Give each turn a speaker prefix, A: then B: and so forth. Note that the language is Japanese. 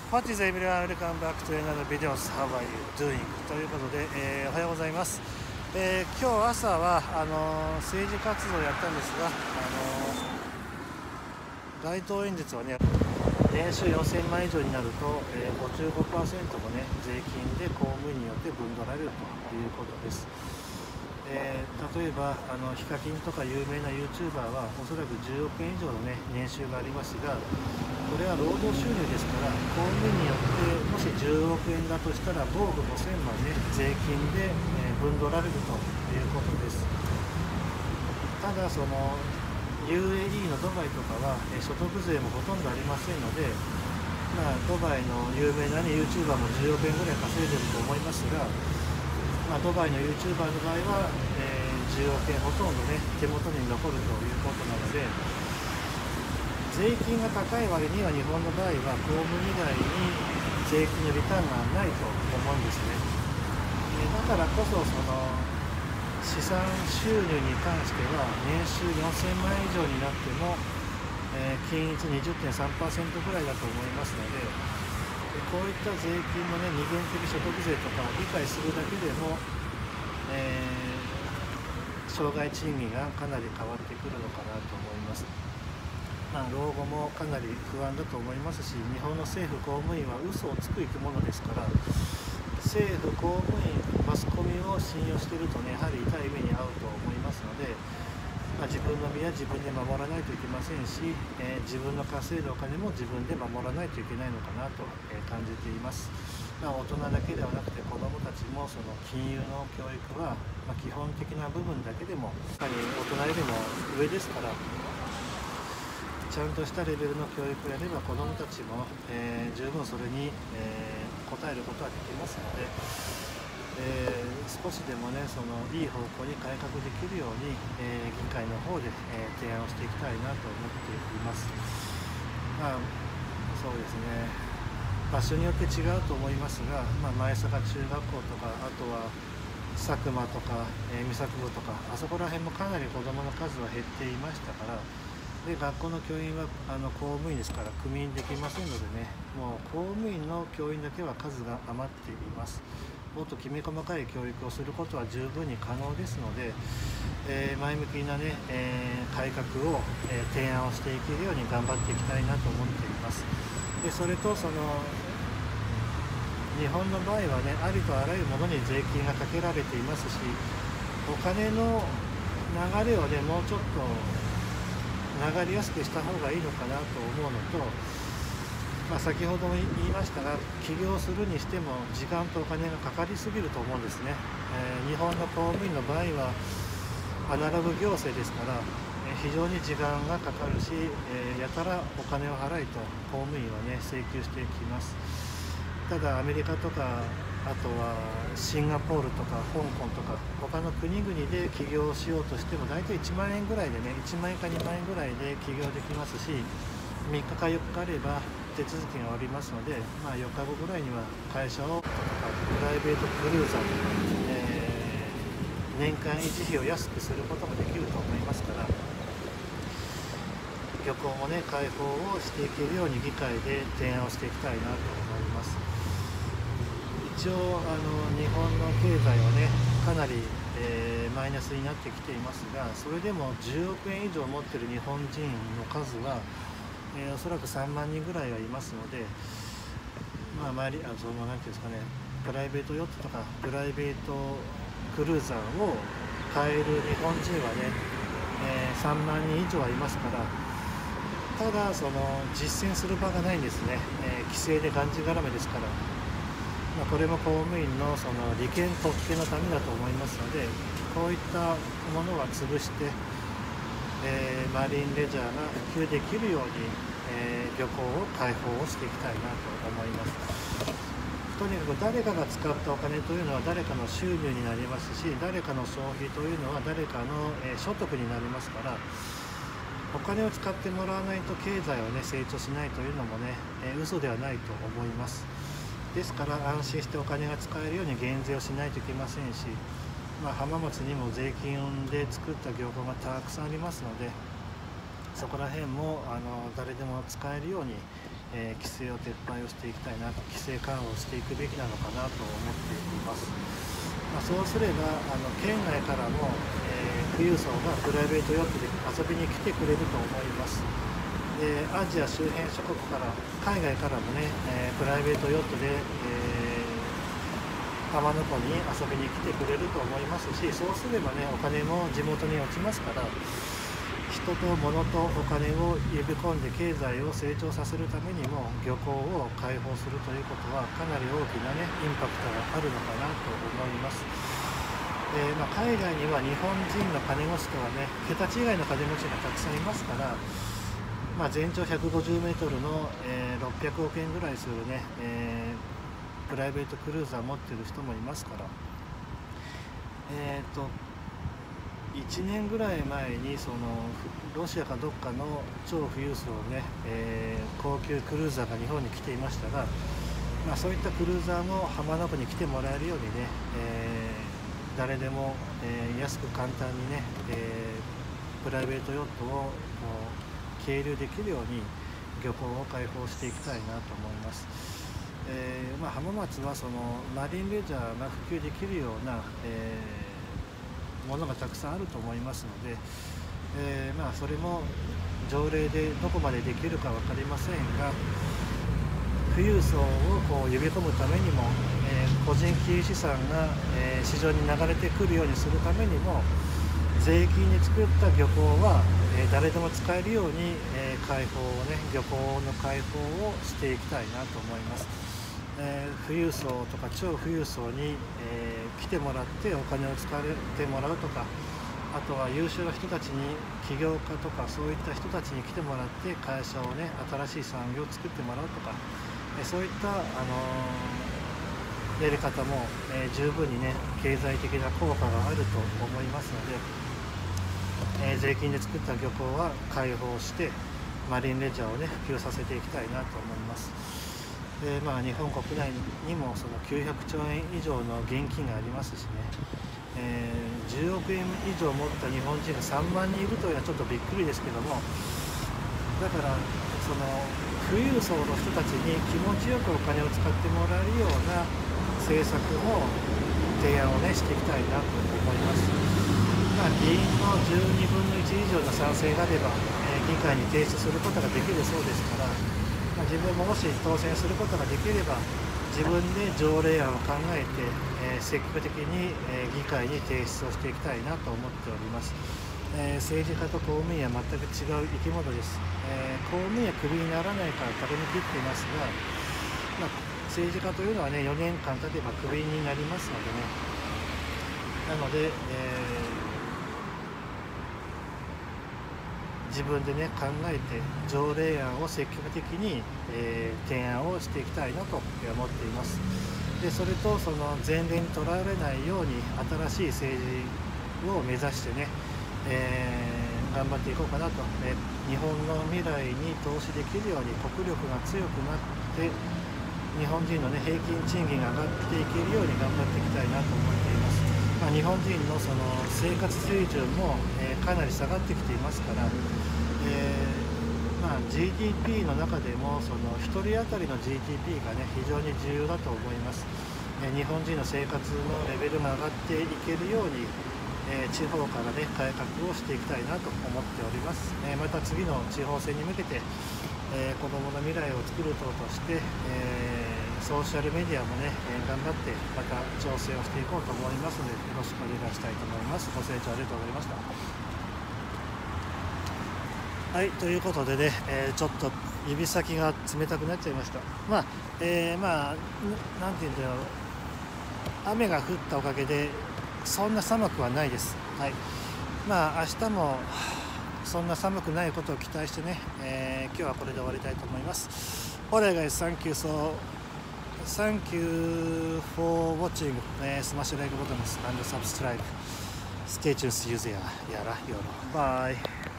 A: What is everyone? Welcome back to another videos. How are you doing? ということで、おはようございます。今日朝は政治活動をやったんですが、街頭演説はね、年収4000万以上になると、55% もね、税金で公務員によって分取られるということです。例えばヒカキンとか有名な YouTuber はおそらく10億円以上の、ね、年収がありますが、これは労働収入ですから、公務員によってもし10億円だとしたら防具5000万ね、税金で、分取られるということです。ただその UAE のドバイとかは所得税もほとんどありませんので、ドバイの有名な、ね、YouTuber も10億円ぐらい稼いでると思いますが、ドバイの YouTuber の場合は、10億円ほとんどね、手元に残るということなので、税金が高い割には日本の場合は公務以外に税金のリターンがないと思うんですね。だからこそ、資産収入に関しては年収4000万以上になっても、均一 20.3% ぐらいだと思いますので、こういった税金の、ね、二元的所得税とかを理解するだけでも、生涯賃金がかなり変わってくるのかなと思います。老後もかなり不安だと思いますし、日本の政府公務員は嘘をつく生き物ですから、政府公務員、マスコミを信用しているとね、やはり痛い目に遭うと思いますので、自分の身は自分で守らないといけませんし、自分の稼いだお金も自分で守らないといけないのかなと感じています。大人だけではなくて子どもたちもその金融の教育は、基本的な部分だけでも大人よりも上ですから、ちゃんとしたレベルの教育をやれば子どもたちも、十分それに、応えることはできますので、少しでもね、いい方向に改革できるように、議会の方で、提案をしていきたいなと思っています。そうですね、場所によって違うと思いますが、前坂中学校とか、あとは佐久間とか、三作部とか、あそこら辺もかなり子どもの数は減っていましたから、で学校の教員は公務員ですから組員できませんのでね、もう公務員の教員だけは数が余っています。もっときめ細かい教育をすることは十分に可能ですので、前向きなね、改革を、提案をしていけるように頑張っていきたいなと思っています。でそれと日本の場合はね、ありとあらゆるものに税金がかけられていますし、お金の流れをね、もうちょっと流れやすくした方がいいのかなと思うのと、先ほども言いましたが、起業するにしても時間とお金がかかりすぎると思うんですね。日本の公務員の場合はアナログ行政ですから、非常に時間がかかるし、やたらお金を払いと公務員はね、請求してきます。ただアメリカとか、あとはシンガポールとか香港とか他の国々で起業しようとしても大体1万円ぐらいでね、1万円か2万円ぐらいで起業できますし、3日か4日あれば手続きが終わりますので、4日後ぐらいには会社をプライベートクルーザーとか、年間維持費を安くすることもできると思いますから、漁港もね、開放をしていけるように議会で提案をしていきたいなと思います。一応日本の経済はね、かなり、マイナスになってきていますが、それでも10億円以上持っている日本人の数は、おそらく3万人ぐらいはいますので、なんていうんですかね、プライベートヨットとかプライベートクルーザーを買える日本人はね、3万人以上はいますから、ただ実践する場がないんですね。規制でがんじがらめですから。これも公務員の利権特権のためだと思いますので、こういったものは潰して、マリンレジャーが普及できるように、漁港を開放をしていきたいなと思います。とにかく誰かが使ったお金というのは誰かの収入になりますし、誰かの消費というのは誰かの所得になりますから、お金を使ってもらわないと経済はね、成長しないというのもね、嘘ではないと思います。ですから安心してお金が使えるように減税をしないといけませんし、浜松にも税金で作った漁港がたくさんありますので、そこら辺も誰でも使えるように、 規制を撤廃をしていきたいなと、規制緩和をしていくべきなのかなと思っています。そうすれば県外からも、富裕層がプライベートヨットで遊びに来てくれると思います。アジア周辺諸国から海外からもね、プライベートヨットで、浜名湖に遊びに来てくれると思いますし、そうすればねお金も地元に落ちますから、人と物とお金を呼び込んで経済を成長させるためにも漁港を開放するということはかなり大きなねインパクトがあるのかなと思います。海外には日本人の金持ちとはね桁違いの金持ちがたくさんいますから、全長150メートルの、600億円ぐらいするね、プライベートクルーザー持ってる人もいますから、1年ぐらい前にロシアかどっかの超富裕層ね、高級クルーザーが日本に来ていましたが、そういったクルーザーも浜名湖に来てもらえるようにね、誰でも、安く簡単にね、プライベートヨットを係留できるように漁港を開放していきたいなと思います。浜松はマリンレジャーが普及できるような、ものがたくさんあると思いますので、それも条例でどこまでできるか分かりませんが、富裕層を呼び込むためにも、個人金融資産が、市場に流れてくるようにするためにも、税金で作った漁港は、誰でも使えるように、漁港の開放をしていきたいなと思います。富裕層とか超富裕層に、来てもらってお金を使ってもらうとか、あとは優秀な人たちに起業家とかそういった人たちに来てもらって会社をね新しい産業を作ってもらうとか、そういった、やり方も、十分にね経済的な効果があると思いますので、税金で作った漁港は開放してマリンレジャーをね普及させていきたいなと思います。日本国内にも900兆円以上の現金がありますしね、10億円以上持った日本人が3万人いるというのはちょっとびっくりですけども、だから富裕層の人たちに気持ちよくお金を使ってもらえるような政策の提案をねしていきたいなと思います。議員の12分の1以上の賛成があれば、議会に提出することができるそうですから、自分ももし当選することができれば自分で条例案を考えて、積極的に、議会に提出をしていきたいなと思っております。政治家と公務員は全く違う生き物です。公務員はクビにならないから食べに切っていますが、政治家というのはね4年間経てばクビになりますのでね、なので、自分でね考えて条例案を積極的に、提案をしていきたいなと思っています。でそれと前例にとらわれないように新しい政治を目指してね、頑張っていこうかなと、日本の未来に投資できるように国力が強くなって日本人のね平均賃金が上がっていけるように頑張っていきたいなと思っています。日本人の生活水準も、かなり下がってきていますから、GDP の中でも1人当たりの GDP がね非常に重要だと思います。日本人の生活のレベルが上がっていけるように、地方からね改革をしていきたいなと思っております。また次の地方選に向けて、子どもの未来を作る党として、ソーシャルメディアもね、頑張ってまた調整をしていこうと思いますのでよろしくお願いしたいと思います。ご清聴ありがとうございました。はい、ということでね、ちょっと指先が冷たくなっちゃいました。なんていうんだろう、雨が降ったおかげでそんな寒くはないです。はい、明日もそんな寒くないことを期待してね、今日はこれで終わりたいと思います。Alright guys, thank you for watching. Smash the like buttons and subscribe. Stay tuned, see you there. Yara, yoro. Bye.